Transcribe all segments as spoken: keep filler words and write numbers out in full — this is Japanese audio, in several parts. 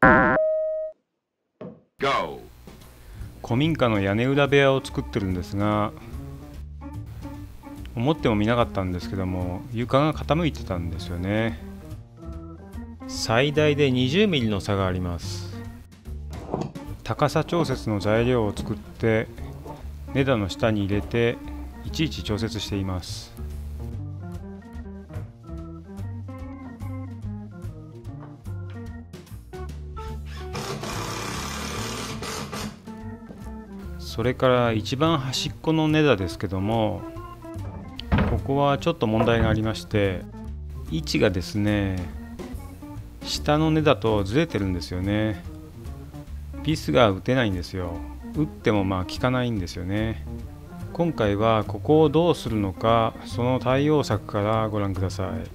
古民家の屋根裏部屋を作ってるんですが、思ってもみなかったんですけども、床が傾いてたんですよね。最大でにじゅうミリの差があります。高さ調節の材料を作って根太の下に入れていちいち調節しています。それから一番端っこの根太ですけども、ここはちょっと問題がありまして、位置がですね、下の根太とずれてるんですよね。ビスが打てないんですよ。打ってもまあ効かないんですよね。今回はここをどうするのか、その対応策からご覧ください。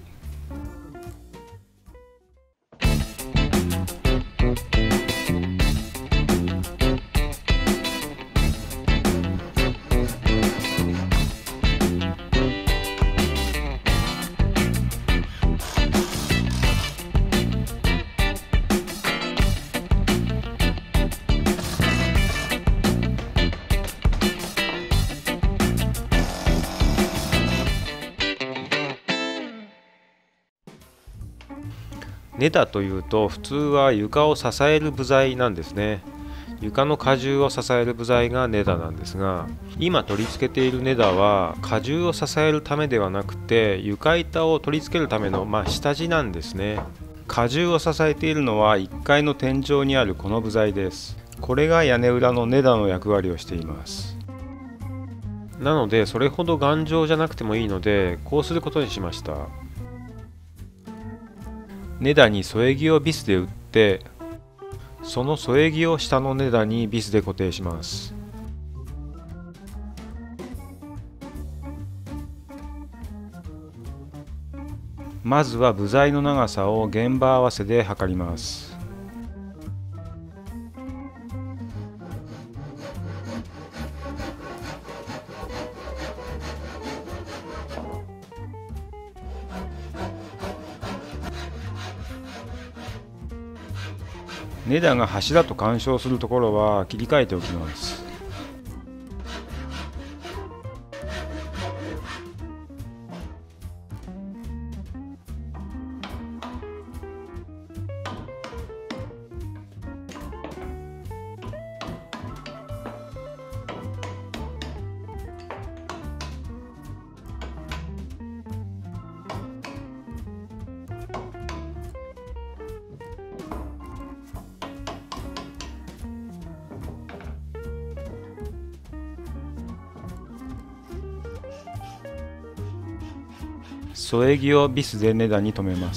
根太というと普通は床を支える部材なんですね。床の荷重を支える部材が根太なんですが、今取り付けている根太は荷重を支えるためではなくて、床板を取り付けるための、まあ、下地なんですね。荷重を支えているのはいっかいの天井にあるこの部材です。これが屋根裏の根太の役割をしています。なのでそれほど頑丈じゃなくてもいいので、こうすることにしました。根太に添え木をビスで打って、その添え木を下の根太にビスで固定します。まずは部材の長さを現場合わせで測ります。根太が柱と干渉するところは切り替えておきます。添え木をビスで根太に留めます。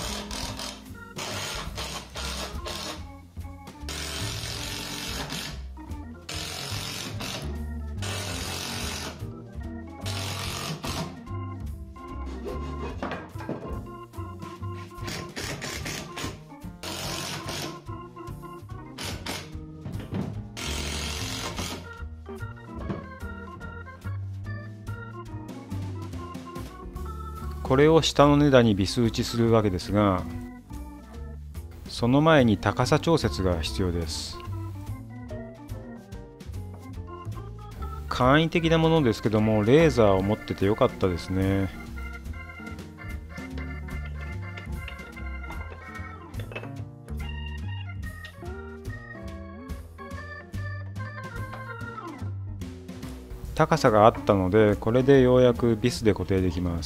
これを下の根太にビス打ちするわけですが、その前に高さ調節が必要です。簡易的なものですけども、レーザーを持っててよかったですね。高さがあったので、これでようやくビスで固定できます。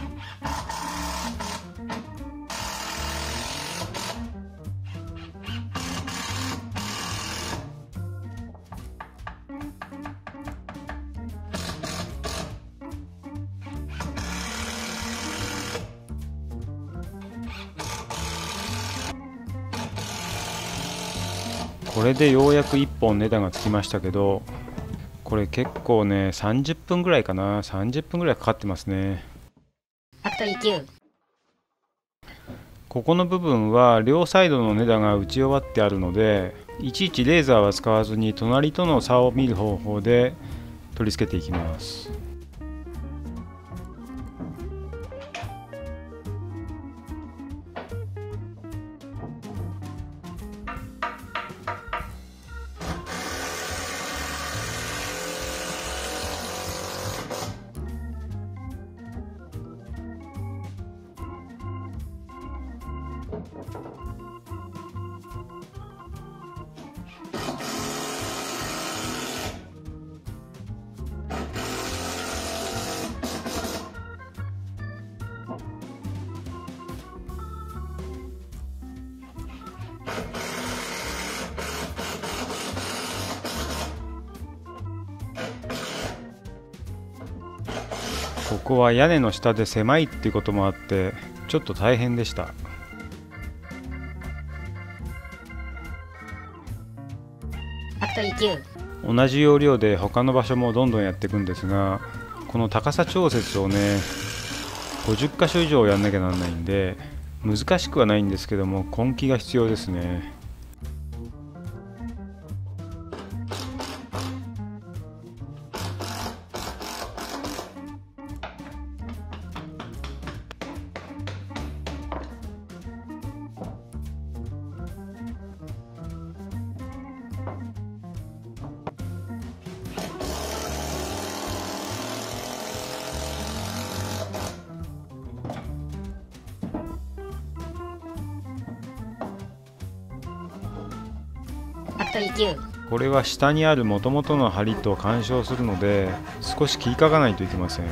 これでようやくいっぽん根太がつきましたけど、これ結構ね、さんじゅっぷんぐらいかな、さんじゅっぷんぐらいかかってますね。 ファクトリーきゅう。 ここの部分は両サイドの根太が打ち終わってあるので、いちいちレーザーは使わずに隣との差を見る方法で取り付けていきます。 ここは屋根の下で狭いっていうこともあってちょっと大変でした。 ファクトリーきゅう。 同じ要領で他の場所もどんどんやっていくんですが、この高さ調節をねごじゅっかしょ以上やんなきゃなんないんで難しくはないんですけども根気が必要ですね。 ファクトリーきゅう。 これは下にある元々の梁と干渉するので少し切りかかないといけません。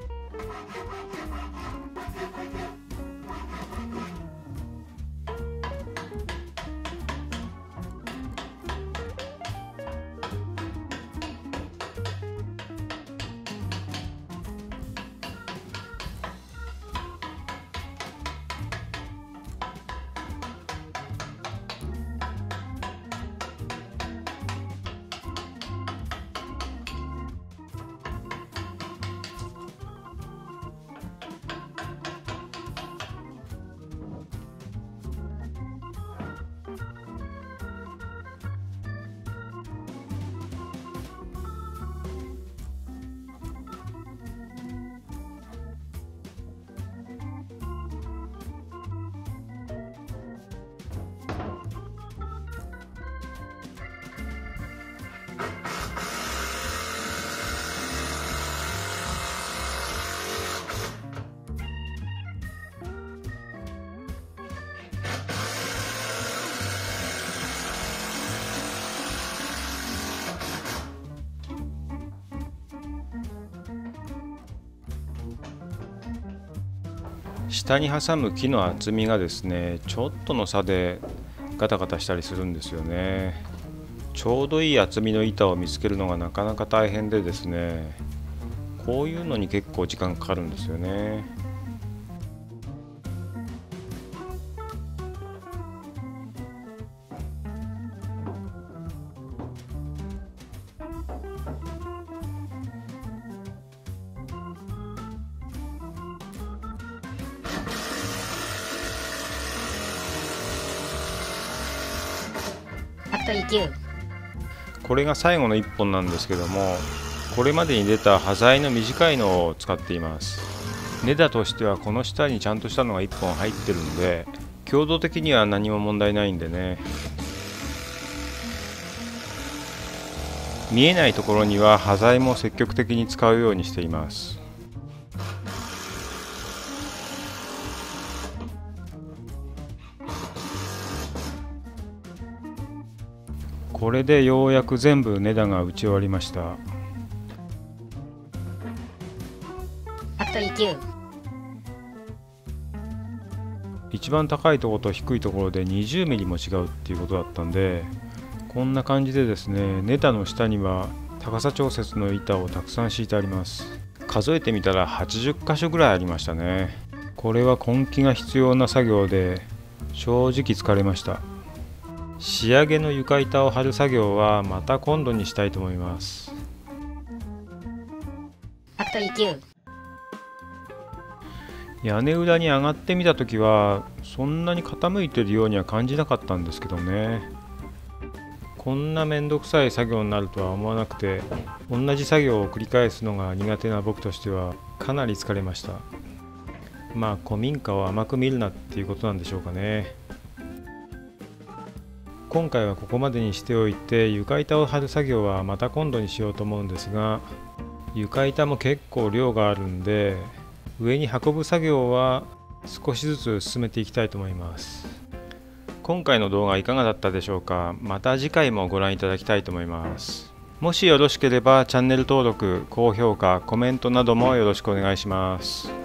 下に挟む木の厚みがですねちょっとの差でガタガタしたりするんですよね。ちょうどいい厚みの板を見つけるのがなかなか大変でですね、こういうのに結構時間かかるんですよね。 ファクトリーきゅう。 これが最後のいっぽんなんですけども、これまでに出た端材の短いのを使っています。根太としてはこの下にちゃんとしたのがいっぽん入ってるんで強度的には何も問題ないんでね。見えないところには端材も積極的に使うようにしています。これでようやく全部根太が打ち終わりました。 ファクトリーきゅう。 一番高いところと低いところでにじゅうミリも違うっていうことだったんで、こんな感じでですね、根太の下には高さ調節の板をたくさん敷いてあります。数えてみたらはちじゅっかしょぐらいありましたね。これは根気が必要な作業で正直疲れました。仕上げの床板を張る作業はまた今度にしたいと思います。 ファクトリーきゅう。 屋根裏に上がってみた時はそんなに傾いてるようには感じなかったんですけどね。こんなめんどくさい作業になるとは思わなくて、同じ作業を繰り返すのが苦手な僕としてはかなり疲れました。まあ古民家を甘く見るなっていうことなんでしょうかね。今回はここまでにしておいて、床板を張る作業はまた今度にしようと思うんですが、床板も結構量があるんで上に運ぶ作業は少しずつ進めていきたいと思います。今回の動画いかがだったでしょうか。また次回もご覧いただきたいと思います。もしよろしければチャンネル登録、高評価、コメントなどもよろしくお願いします。